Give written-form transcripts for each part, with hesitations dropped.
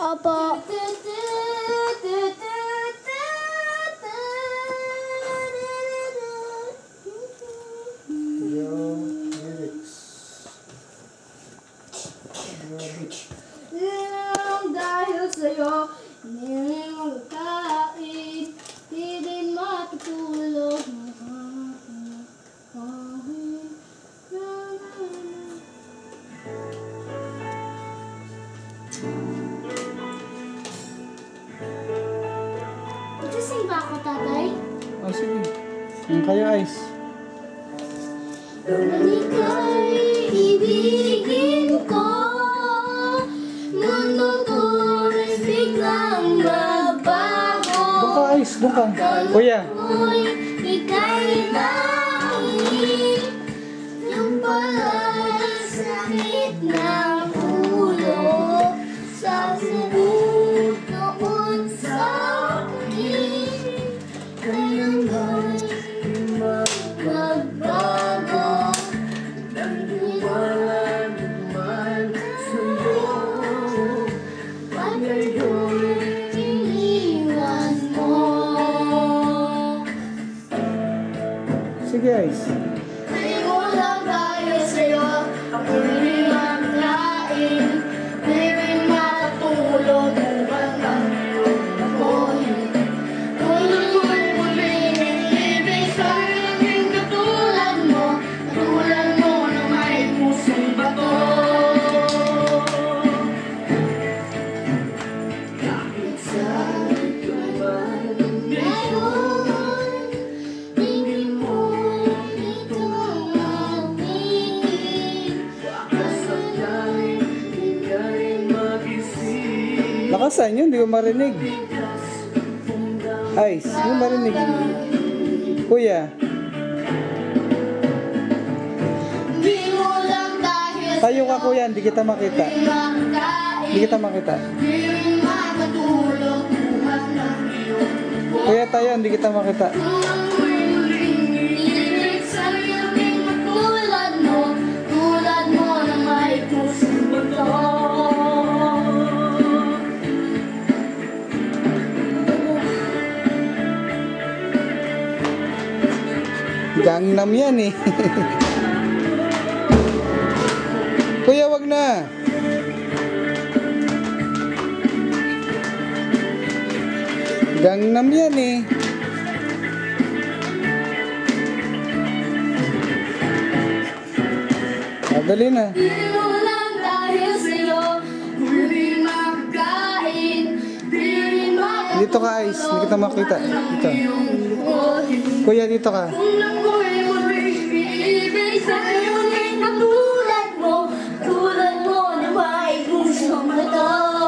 Opo. Yung lyrics. Dahil sa'yo, hindi mo magkain, di din matutulog. Magsising ba ako, tatay? Oh, sige. Yung kayo, Ice. Kung ika'y ibigin ko, mundo ko'y biglang mabago. Doon ka, Ice. Doon ka. Kuya. Ako'y ika'y nangin, yung pala'y sakit ng ulo, sa subok noon sa akin, kayang gawin magbago. Sige, Ice. Di mo lang tayo sa'yo, ako'y magkain, di rin makatulog, upang ang iyong ako'y tulungan mo rin, ibig sabihin katulad mo na may pusong bato. Kahit saan ka man ngayon, hindi mo ito mabigin. Kasayahin, ika'y magising. Lakasan yun, hindi ko marinig. Ice, hindi ko marinig. Kuya. Di mo lang dahil Tayo ka, kuya. Hindi kita makita. Hindi kita makita. di rin makatulog, buhat ng iyong Kuya, tayo. Hindi kita makita. tulad mo na may pusong bato. Gangnam yan eh. Kuya, wag na. Gangnam yan eh. Dali na. Di mo lang dahil sa'yo, hindi makakain, di rin makatulog. Dito ka, Ice. Hindi kita makita. Dito. Kuya, dito ka. Kung ako'y mag-ibig sa'yo, tulad mo na may pusong bato.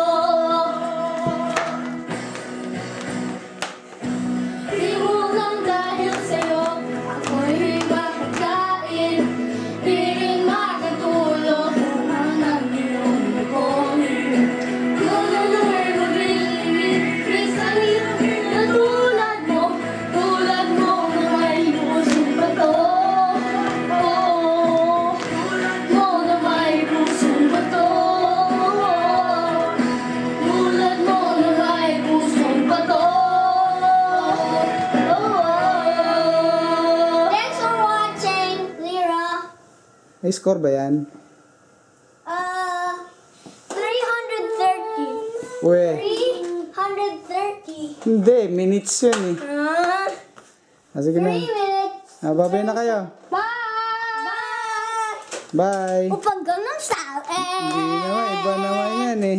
Di mo lang dahil sa'yo, ako'y makakain, di rin makatulog, buhat ng iyong ako'y. Kung ako'y mag-ibig sa'yo, tulad mo na may pusong bato. Tulad mo na may pusong bato. Tulad mo na may pusong bato. Thanks for watching, Lira. May score ba yan? 330. Uwe. 330. Hindi, minutes yun eh. Sige 3 na. minutes. Babay na kayo. Bye! Bye. Upang ganun style. Hindi naman, iba naman yan eh.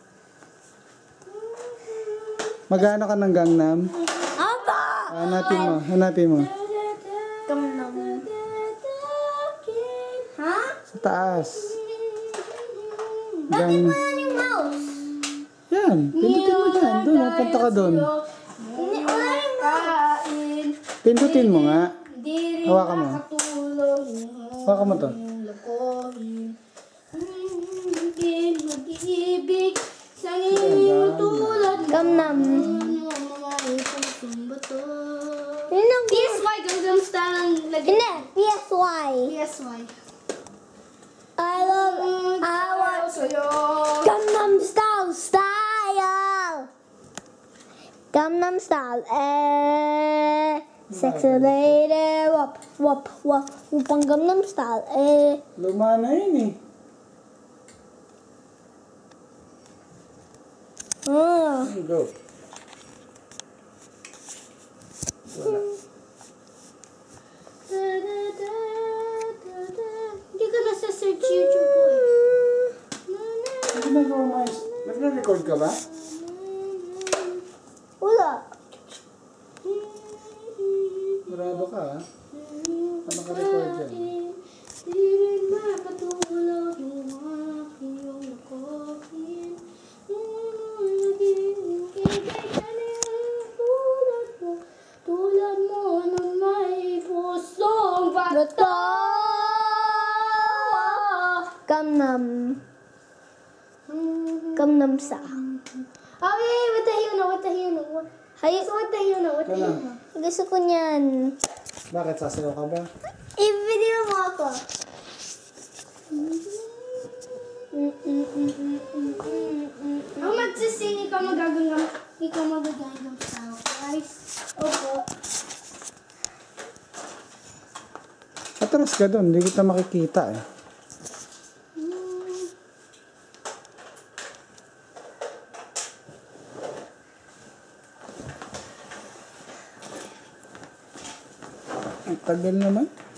Magano ka ng Gangnam? Aba! Hanapin mo, hanapin mo. Gangnam. Ha? Sa taas. Bakit Gang... wala yung mouse? Yan, pindutin mo dyan. Doon, mapunta ka doon. Hindi, wala yung mouse. Pindutin mo nga. Hindi rin Hawakan mo. makatulog. Hawakan mo to. Lokohin. Hindi mag-ibig sa iyong tulad. Gangnam. PSY Gangnam Style ang lagyan. Hindi, PSY. PSY. I want Sa'yo. Gangnam Style. Gangnam Style, sexy lady, wop, wop, wop, upang Gangnam Style, Luma na yun eh. Go. Wala. Hindi ka nasa-search YouTube po eh. Ano ginagawa mo? Nagre-record ka ba? Wala. Bravo ka ha? Ano ka-record yan? Di rin makatulog yung aking iyong nakopin. Tulad mo na may pusong bato. Gangnam Style. Oh, wait, what the hell? Gusto ko niyan. Bakit sasayaw ka ba? I-video mo ako. Ako magsising, ikaw magaganggam sa ako, guys. Opo. Atras ka doon, hindi kita makikita eh. Ang tagal naman.